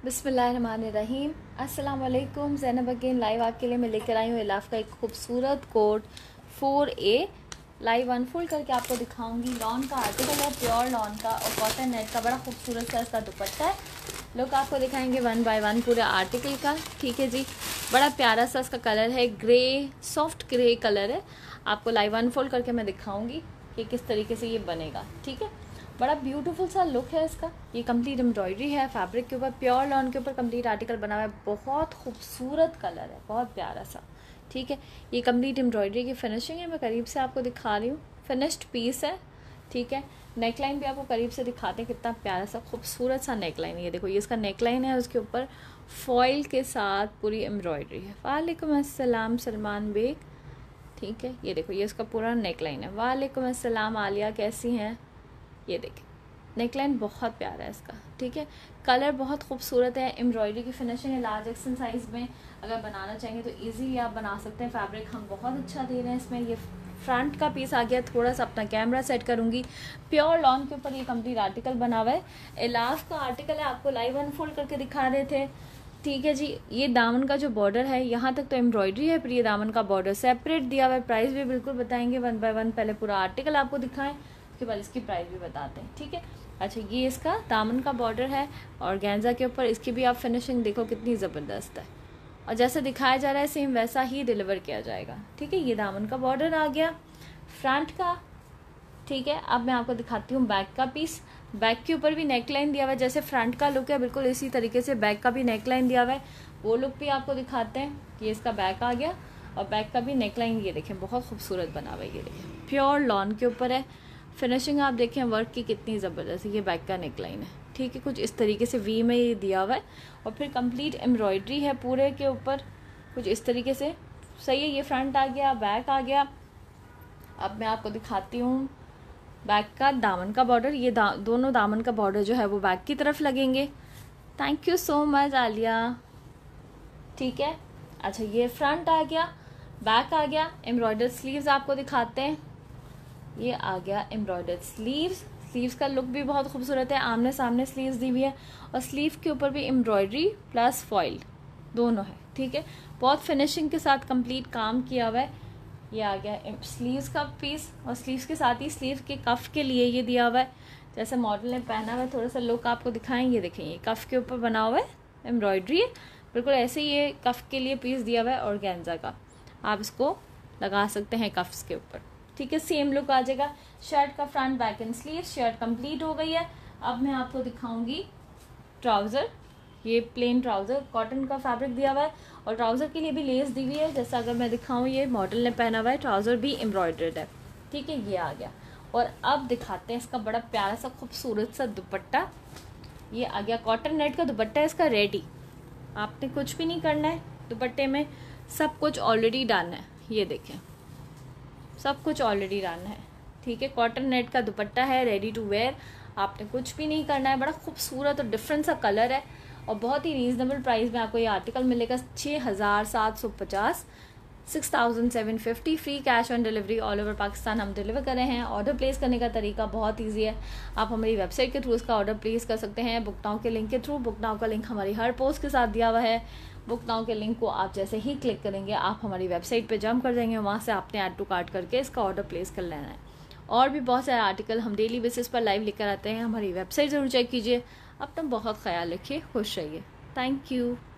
बिस्मिल्लाहिर्रहमानिर्रहीम। अस्सलाम वालेकुम। ज़ैनब अगेन लाइव आपके लिए मैं लेकर आई हूँ इलाफ का एक खूबसूरत कोट 4A लाइव अनफोल्ड करके आपको दिखाऊंगी। लॉन का आर्टिकल है, प्योर लॉन का और कॉटन नेट का। बड़ा खूबसूरत सा इसका दुपट्टा है। लोग आपको दिखाएंगे 1 बाय 1 पूरे आर्टिकल का। ठीक है जी, बड़ा प्यारा सा इसका कलर है, ग्रे सॉफ्ट ग्रे कलर है। आपको लाइव अनफोल्ड करके मैं दिखाऊंगी कि किस तरीके से ये बनेगा। ठीक है, बड़ा ब्यूटीफुल सा लुक है इसका। ये कंप्लीट एम्ब्रॉयडरी है फैब्रिक के ऊपर, प्योर लॉन के ऊपर कंप्लीट आर्टिकल बना हुआ है। बहुत खूबसूरत कलर है, बहुत प्यारा सा। ठीक है, ये कंप्लीट एम्ब्रॉयडरी की फिनिशिंग है। मैं करीब से आपको दिखा रही हूँ, फिनिश्ड पीस है। ठीक है, नेकलाइन भी आपको करीब से दिखाते हैं, कितना प्यारा सा खूबसूरत सा नेकलाइन है। ये देखो, ये इसका नेकलाइन है, उसके ऊपर फॉइल के साथ पूरी एम्ब्रॉयडरी है। वालेकुम अस्सलाम सलमान बेग। ठीक है, ये देखो, ये इसका पूरा नेकलाइन है। वालेकुम अस्सलाम आलिया, कैसी हैं? ये देखिए, नेकलाइन बहुत प्यारा है इसका। ठीक है, कलर बहुत खूबसूरत है, एम्ब्रॉयडरी की फिनिशिंग है। लार्ज एक्सन साइज़ में अगर बनाना चाहेंगे तो इजीली आप बना सकते हैं। फैब्रिक हम बहुत अच्छा दे रहे हैं इसमें। ये फ्रंट का पीस आ गया। थोड़ा सा अपना कैमरा सेट करूँगी। प्योर लॉन के ऊपर ये कंप्लीट आर्टिकल बना हुआ है। इलाफ का आर्टिकल है, आपको लाइव अनफोल्ड करके दिखा रहे थे। ठीक है जी, ये दामन का जो बॉर्डर है, यहाँ तक तो एम्ब्रॉयडरी है, फिर ये दामन का बॉर्डर सेपरेट दिया हुआ है। प्राइस भी बिल्कुल बताएंगे 1 बाय 1। पहले पूरा आर्टिकल आपको दिखाएं, उसके बाद इसकी प्राइस भी बताते हैं। ठीक है, अच्छा, ये इसका दामन का बॉर्डर है और गेंजा के ऊपर इसकी भी आप फिनिशिंग देखो कितनी ज़बरदस्त है। और जैसे दिखाया जा रहा है सेम वैसा ही डिलीवर किया जाएगा। ठीक है, ये दामन का बॉर्डर आ गया फ्रंट का। ठीक है, अब मैं आपको दिखाती हूँ बैक का पीस। बैक के ऊपर भी नेकलाइन दिया हुआ है, जैसे फ्रंट का लुक है बिल्कुल इसी तरीके से बैक का भी नेकलाइन दिया हुआ है। वो लुक भी आपको दिखाते हैं। ये इसका बैक आ गया और बैक का भी नेकलाइन ये देखें, बहुत खूबसूरत बना हुआ है। ये देखें, प्योर लॉन के ऊपर है। फिनिशिंग आप देखें वर्क की कितनी ज़बरदस्त है। ये बैक का नेकलाइन है। ठीक है, कुछ इस तरीके से वी में ये दिया हुआ है और फिर कंप्लीट एम्ब्रॉयडरी है पूरे के ऊपर, कुछ इस तरीके से। सही है, ये फ्रंट आ गया, बैक आ गया। अब मैं आपको दिखाती हूँ बैक का दामन का बॉर्डर। ये दोनों दामन का बॉर्डर जो है वो बैक की तरफ लगेंगे। Thank you so much Alia. ठीक है, अच्छा, ये फ्रंट आ गया, बैक आ गया। एम्ब्रॉयडर्ड स्लीव्स आपको दिखाते हैं। ये आ गया एम्ब्रॉयडर्ड स्लीव्स। स्लीव्स का लुक भी बहुत खूबसूरत है, आमने सामने स्लीव्स दी हुई है और स्लीव के ऊपर भी एम्ब्रॉयडरी प्लस फॉइल दोनों है। ठीक है, बहुत फिनिशिंग के साथ कंप्लीट काम किया हुआ है। ये आ गया स्लीव्स का पीस और स्लीव्स के साथ ही स्लीव के कफ के लिए ये दिया हुआ है, जैसे मॉडल ने पहना हुआ है। थोड़ा सा लुक आपको दिखाएंगे, देखें, ये कफ के ऊपर बना हुआ है, एम्ब्रॉयडरी है बिल्कुल ऐसे ही। ये कफ के लिए पीस दिया हुआ है और गेंजा का आप इसको लगा सकते हैं कफ्स के ऊपर। ठीक है, सेम लुक आ जाएगा। शर्ट का front back and sleeve, shirt complete हो गई है। अब मैं आपको दिखाऊंगी ट्राउज़र। ये प्लेन ट्राउज़र, कॉटन का फैब्रिक दिया हुआ है और ट्राउज़र के लिए भी लेस दी हुई है। जैसा अगर मैं दिखाऊं, ये मॉडल ने पहना हुआ है, ट्राउज़र भी एम्ब्रॉयडर्ड है। ठीक है, ये आ गया। और अब दिखाते हैं इसका बड़ा प्यारा सा खूबसूरत सा दुपट्टा। ये आ गया कॉटन नेट का दुपट्टा है इसका रेडी। आपने कुछ भी नहीं करना है दुपट्टे में, सब कुछ ऑलरेडी डन है। ये देखें, सब कुछ ऑलरेडी डन है। ठीक है, कॉटन नेट का दुपट्टा है, रेडी टू वेयर। आपने कुछ भी नहीं करना है। बड़ा खूबसूरत और डिफरेंट सा कलर है और बहुत ही रीजनेबल प्राइस में आपको ये आर्टिकल मिलेगा। 6750, 6750। Free cash on delivery all over Pakistan हम डिलीवर कर रहे हैं। ऑर्डर प्लेस करने का तरीका बहुत ईजी है। आप हमारी वेबसाइट के थ्रू इसका ऑर्डर प्लेस कर सकते हैं, बुक नाउ के लिंक के थ्रू। बुक नाउ का लिंक हमारी हर पोस्ट के साथ दिया हुआ है। बुक नाउ के लिंक को आप जैसे ही क्लिक करेंगे आप हमारी वेबसाइट पे जंप कर जाएंगे, वहाँ से आपने ऐड टू कार्ट करके इसका ऑर्डर प्लेस कर लेना है। और भी बहुत सारे आर्टिकल हम डेली बेसिस पर लाइव लेकर आते हैं। हमारी वेबसाइट ज़रूर चेक कीजिए। अपना बहुत ख्याल रखिए, खुश रहिए। Thank you.